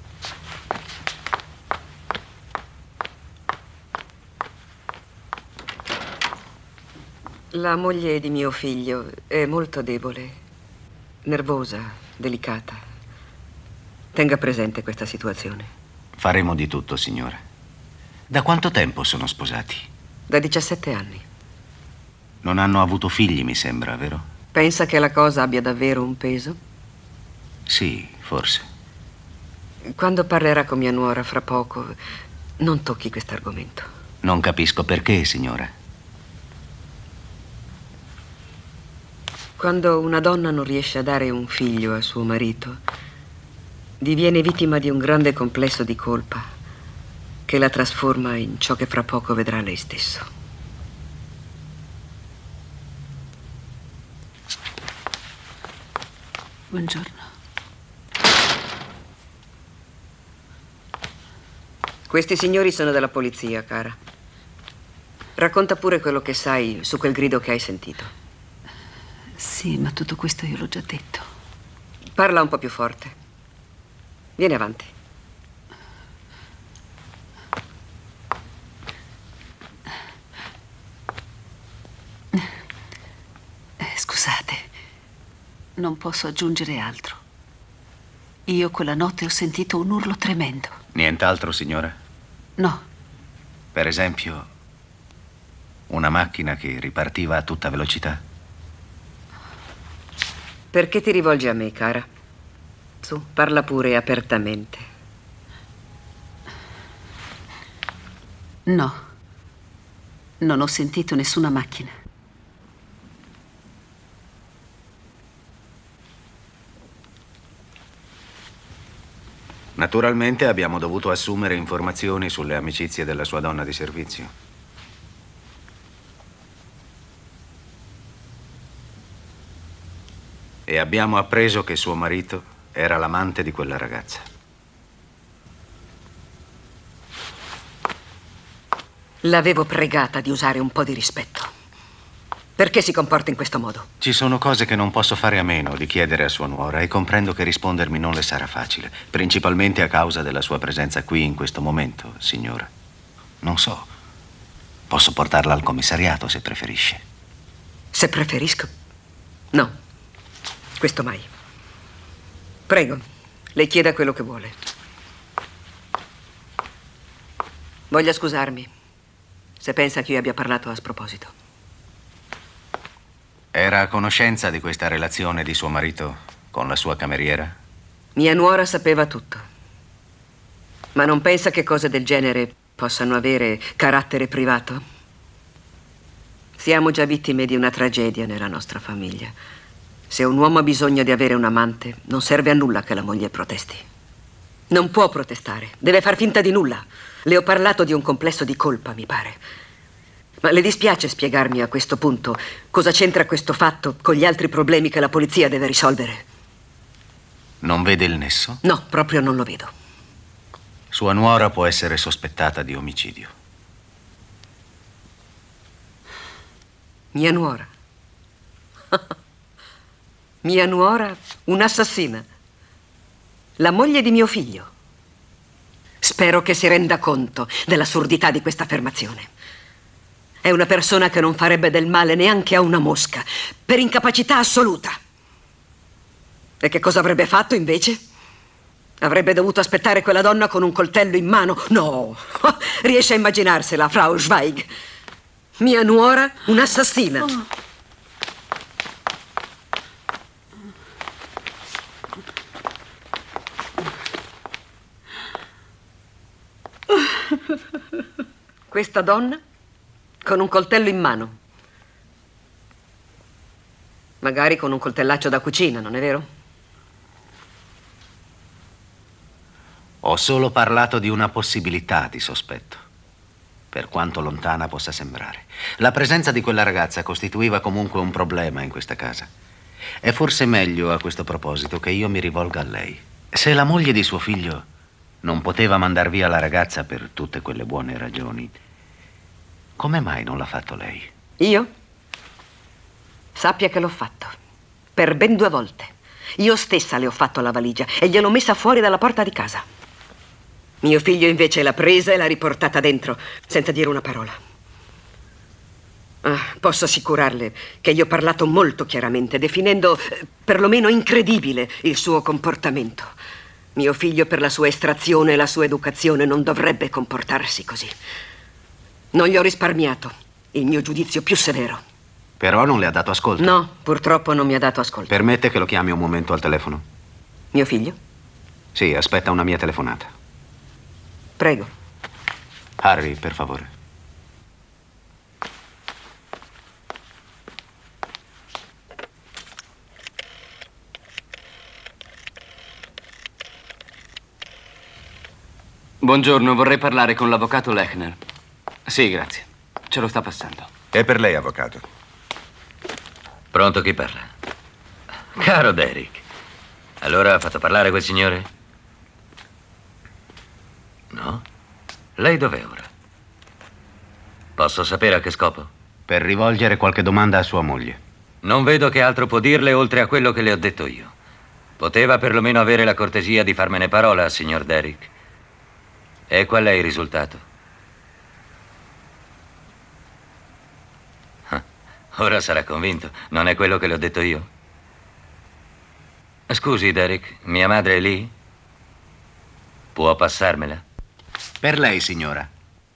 La moglie di mio figlio è molto debole, nervosa, delicata. Tenga presente questa situazione. Faremo di tutto, signora. Da quanto tempo sono sposati? Da 17 anni. Non hanno avuto figli, mi sembra, vero? Pensa che la cosa abbia davvero un peso? Sì, forse. Quando parlerà con mia nuora fra poco, non tocchi quest'argomento. Non capisco perché, signora. Quando una donna non riesce a dare un figlio a suo marito, diviene vittima di un grande complesso di colpa che la trasforma in ciò che fra poco vedrà lei stesso. Buongiorno. Questi signori sono della polizia, cara. Racconta pure quello che sai su quel grido che hai sentito. Sì, ma tutto questo io l'ho già detto. Parla un po' più forte. Vieni avanti. Scusate, non posso aggiungere altro. Io quella notte ho sentito un urlo tremendo. Nient'altro, signora? No, Per esempio, una macchina che ripartiva a tutta velocità? Perché ti rivolgi a me, cara? Su, parla pure apertamente. no. Non ho sentito nessuna macchina. Naturalmente abbiamo dovuto assumere informazioni sulle amicizie della sua donna di servizio. E abbiamo appreso che suo marito era l'amante di quella ragazza. L'avevo pregata di usare un po' di rispetto. Perché si comporta in questo modo? Ci sono cose che non posso fare a meno di chiedere a sua nuora e comprendo che rispondermi non le sarà facile, principalmente a causa della sua presenza qui in questo momento, signora. Non so. Posso portarla al commissariato se preferisce. Se preferisco? No. Questo mai. Prego, le chieda quello che vuole. Voglia scusarmi se pensa che io abbia parlato a sproposito. Era a conoscenza di questa relazione di suo marito con la sua cameriera? Mia nuora sapeva tutto. Ma non pensa che cose del genere possano avere carattere privato? Siamo già vittime di una tragedia nella nostra famiglia. Se un uomo ha bisogno di avere un amante, non serve a nulla che la moglie protesti. Non può protestare, deve far finta di nulla. Le ho parlato di un complesso di colpa, mi pare. Ma le dispiace spiegarmi a questo punto cosa c'entra questo fatto con gli altri problemi che la polizia deve risolvere? Non vede il nesso? No, proprio non lo vedo. Sua nuora può essere sospettata di omicidio. Mia nuora? Mia nuora, un'assassina. La moglie di mio figlio. Spero che si renda conto dell'assurdità di questa affermazione. È una persona che non farebbe del male neanche a una mosca, per incapacità assoluta. E che cosa avrebbe fatto invece? Avrebbe dovuto aspettare quella donna con un coltello in mano? No! Riesce a immaginarsela, Frau Zweig. Mia nuora, un'assassina. Questa donna con un coltello in mano. Magari con un coltellaccio da cucina, non è vero? Ho solo parlato di una possibilità di sospetto, per quanto lontana possa sembrare. La presenza di quella ragazza costituiva comunque un problema in questa casa. È forse meglio a questo proposito che io mi rivolga a lei. Se la moglie di suo figlio non poteva mandar via la ragazza per tutte quelle buone ragioni, come mai non l'ha fatto lei? Io? Sappia che l'ho fatto. Per ben 2 volte. Io stessa le ho fatto la valigia e gliel'ho messa fuori dalla porta di casa. Mio figlio invece l'ha presa e l'ha riportata dentro, senza dire una parola. Posso assicurarle che gli ho parlato molto chiaramente, definendo perlomeno incredibile il suo comportamento. Mio figlio, per la sua estrazione e la sua educazione, non dovrebbe comportarsi così. Non gli ho risparmiato il mio giudizio più severo. Però non le ha dato ascolto? No, purtroppo non mi ha dato ascolto. Permette che lo chiami un momento al telefono? Mio figlio? Sì, aspetta una mia telefonata. Prego. Harry, per favore. Buongiorno, vorrei parlare con l'avvocato Lechner. Sì, grazie. Ce lo sta passando. È per lei, avvocato. Pronto, chi parla? Caro Derek, allora ha fatto parlare quel signore? No? Lei dov'è ora? Posso sapere a che scopo? Per rivolgere qualche domanda a sua moglie. Non vedo che altro può dirle oltre a quello che le ho detto io. Poteva perlomeno avere la cortesia di farmene parola, signor Derek. E qual è il risultato? Ora sarà convinto. Non è quello che le ho detto io? Scusi, Derek, mia madre è lì? Può passarmela? Per lei, signora.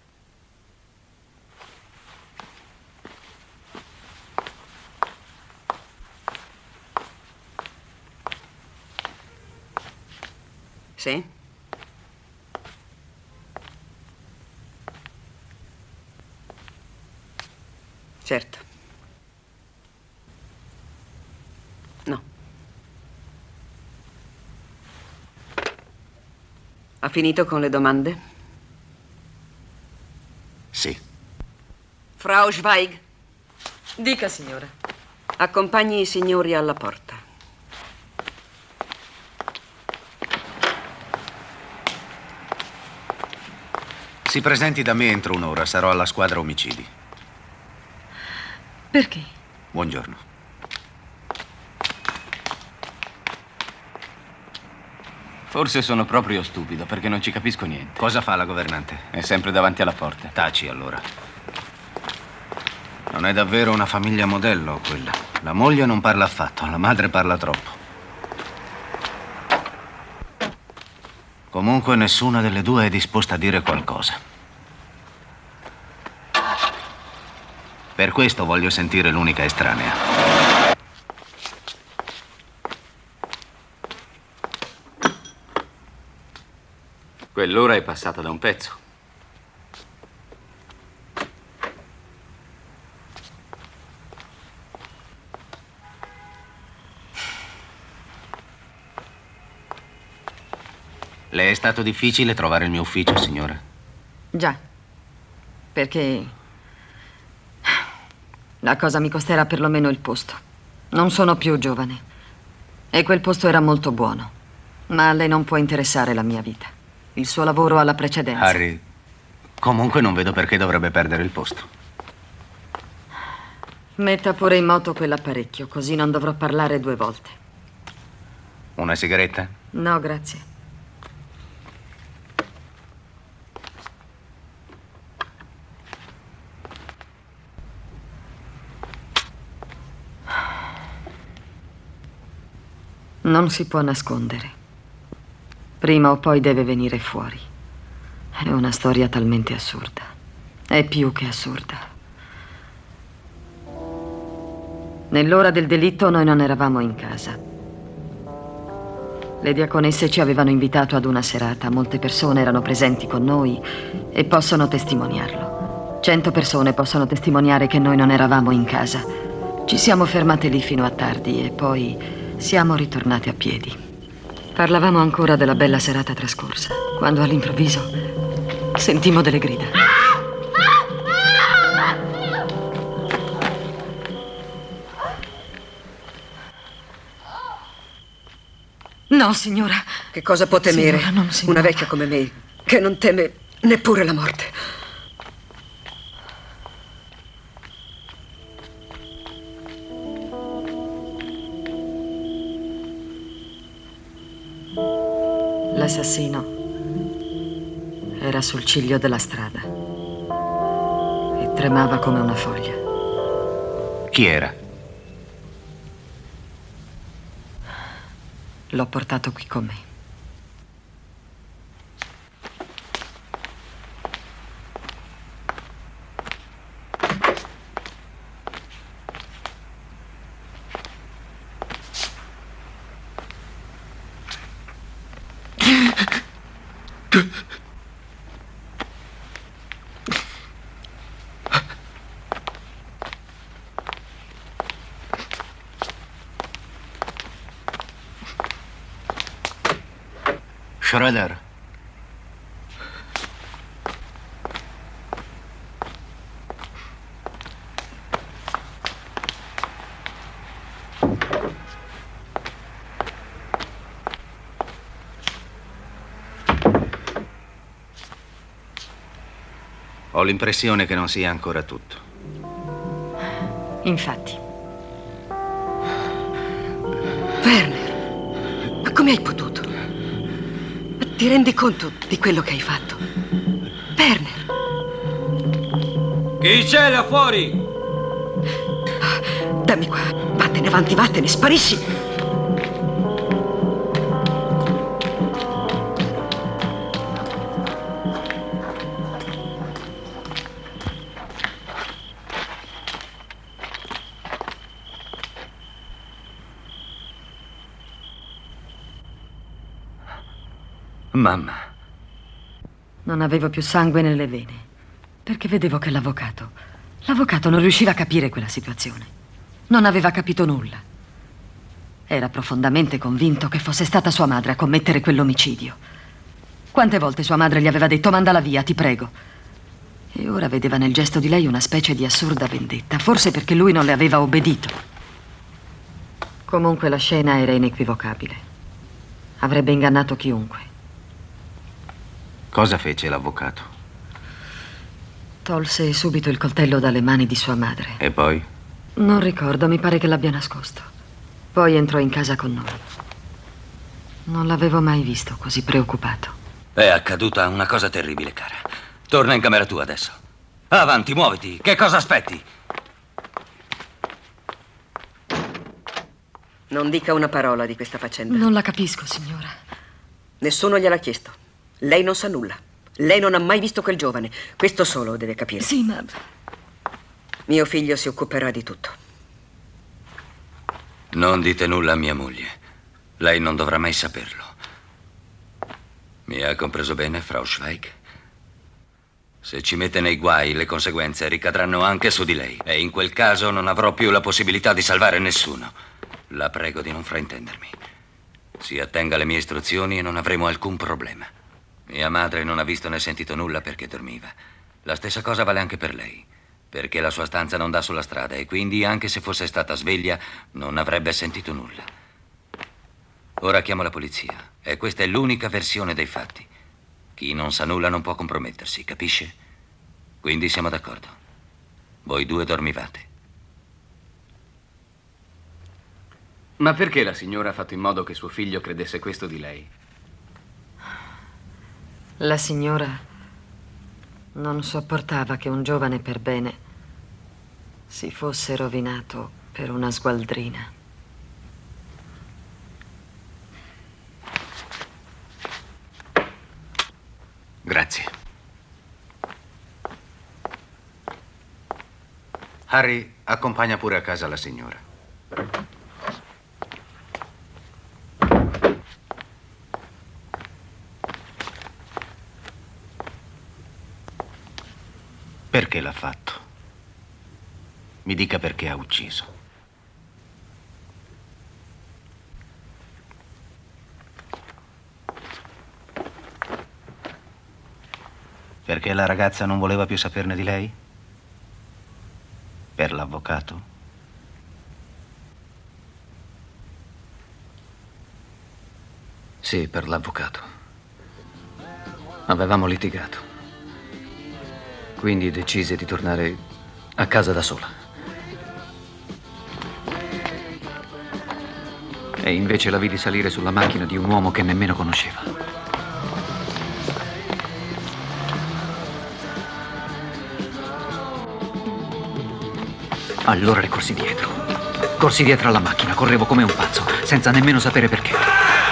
Sì? Certo. No. Ha finito con le domande? Sì. Frau Zweig, Dica, signora. accompagni i signori alla porta. Si presenti da me entro un'ora, sarò alla squadra omicidi. Perché? Buongiorno. Forse sono proprio stupido, perché non ci capisco niente. Cosa fa la governante? È sempre davanti alla porta. Taci, allora. Non è davvero una famiglia modello, quella. La moglie non parla affatto, la madre parla troppo. Comunque nessuna delle due è disposta a dire qualcosa. Per questo voglio sentire l'unica estranea. Quell'ora è passata da un pezzo. Le è stato difficile trovare il mio ufficio, signora? Già, perché la cosa mi costerà perlomeno il posto. Non sono più giovane e quel posto era molto buono, ma a lei non può interessare la mia vita. Il suo lavoro ha la precedenza. Harry, comunque non vedo perché dovrebbe perdere il posto. Metta pure in moto quell'apparecchio, così non dovrò parlare 2 volte. Una sigaretta? No, grazie. Non si può nascondere. Prima o poi deve venire fuori. È una storia talmente assurda. È più che assurda. Nell'ora del delitto noi non eravamo in casa. Le diaconesse ci avevano invitato ad una serata. Molte persone erano presenti con noi e possono testimoniarlo. 100 persone possono testimoniare che noi non eravamo in casa. Ci siamo fermate lì fino a tardi e poi siamo ritornati a piedi. Parlavamo ancora della bella serata trascorsa, quando all'improvviso sentimmo delle grida. No, signora. Che cosa può temere Signora, non si una muova. vecchia come me, che non teme neppure la morte? L'assassino era sul ciglio della strada e tremava come una foglia. Chi era? L'ho portato qui con me. Schroeder. Ho l'impressione che non sia ancora tutto. Infatti. Werner, ma come hai potuto? Ti rendi conto di quello che hai fatto? Werner! Chi c'è là fuori? Dammi qua, vattene avanti, vattene, sparisci! Mamma. Non avevo più sangue nelle vene, perché vedevo che l'avvocato non riusciva a capire quella situazione. Non aveva capito nulla. Era profondamente convinto che fosse stata sua madre a commettere quell'omicidio. Quante volte sua madre gli aveva detto: mandala via, ti prego. E ora vedeva nel gesto di lei una specie di assurda vendetta, forse perché lui non le aveva obbedito. Comunque la scena era inequivocabile. Avrebbe ingannato chiunque. Cosa fece l'avvocato? Tolse subito il coltello dalle mani di sua madre. E poi? Non ricordo, mi pare che l'abbia nascosto. Poi entrò in casa con noi. Non l'avevo mai visto così preoccupato. È accaduta una cosa terribile, cara. Torna in camera tua adesso. Avanti, muoviti. Che cosa aspetti? Non dica una parola di questa faccenda. Non la capisco, signora. Nessuno gliel'ha chiesto. Lei non sa nulla. Lei non ha mai visto quel giovane. Questo solo deve capire. Sì, ma... Mio figlio si occuperà di tutto. Non dite nulla a mia moglie. Lei non dovrà mai saperlo. Mi ha compreso bene, Frau Schweig? Se ci mette nei guai, le conseguenze ricadranno anche su di lei. E in quel caso non avrò più la possibilità di salvare nessuno. La prego di non fraintendermi. Si attenga alle mie istruzioni e non avremo alcun problema. Mia madre non ha visto né sentito nulla perché dormiva. La stessa cosa vale anche per lei, perché la sua stanza non dà sulla strada e quindi, anche se fosse stata sveglia, non avrebbe sentito nulla. Ora chiamo la polizia e questa è l'unica versione dei fatti. Chi non sa nulla non può compromettersi, capisce? Quindi siamo d'accordo. Voi due dormivate. Ma perché la signora ha fatto in modo che suo figlio credesse questo di lei? La signora non sopportava che un giovane per bene si fosse rovinato per una sgualdrina. Grazie. Harry, accompagna pure a casa la signora. Perché l'ha fatto? Mi dica perché ha ucciso. Perché la ragazza non voleva più saperne di lei? Per l'avvocato? Sì, per l'avvocato. Avevamo litigato. Quindi decise di tornare a casa da sola. E invece la vidi salire sulla macchina di un uomo che nemmeno conosceva. Allora le corsi dietro. Corsi dietro alla macchina, correvo come un pazzo, senza nemmeno sapere perché.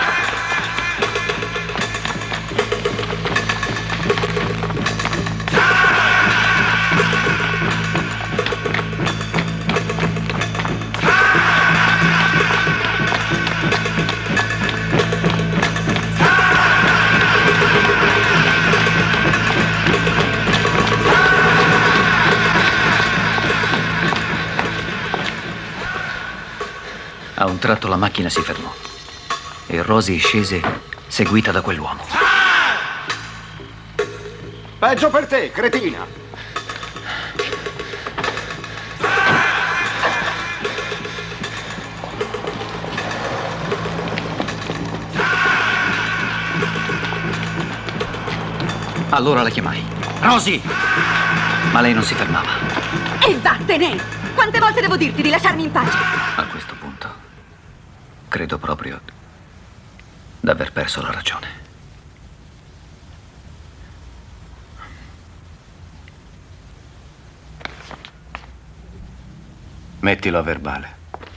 A un tratto la macchina si fermò e Rosie scese seguita da quell'uomo. Peggio per te, cretina! Allora la chiamai. Rosie! Ma lei non si fermava. E vattene! Quante volte devo dirti di lasciarmi in pace? A questo punto, credo proprio d'aver perso la ragione. Mettilo a verbale.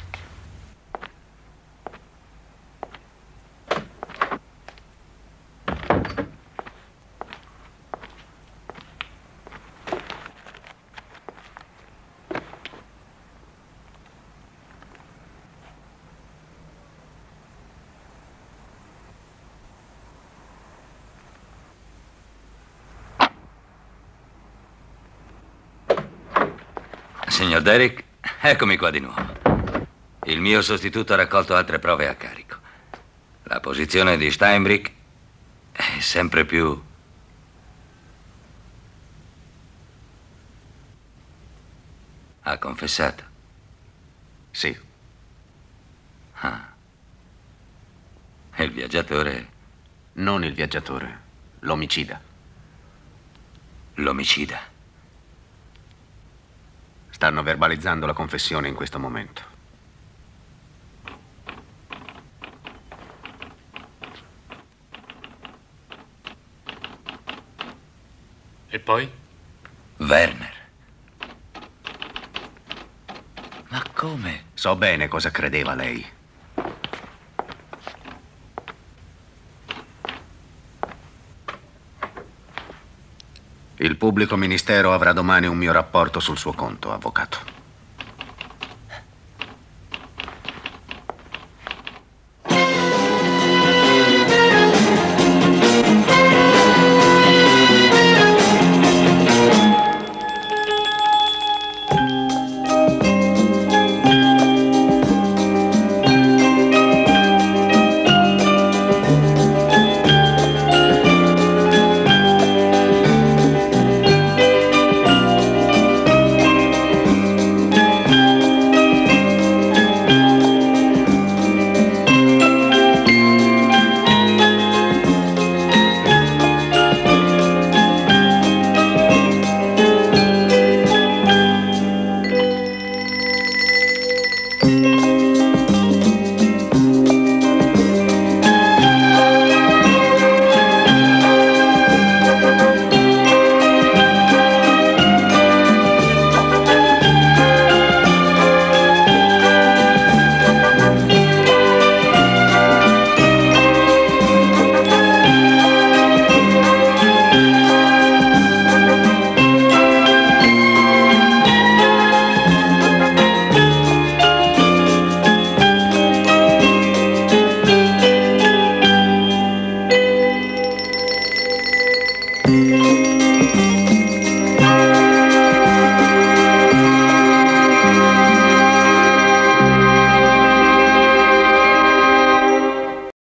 Signor Derrick, eccomi qua di nuovo. Il mio sostituto ha raccolto altre prove a carico. La posizione di Steinbrück è sempre più... Ha confessato? Sì. Ah. E il viaggiatore? Non il viaggiatore, l'omicida. L'omicida? Stanno verbalizzando la confessione in questo momento. E poi? Werner. Ma come? So bene cosa credeva lei. Il pubblico ministero avrà domani un mio rapporto sul suo conto, avvocato.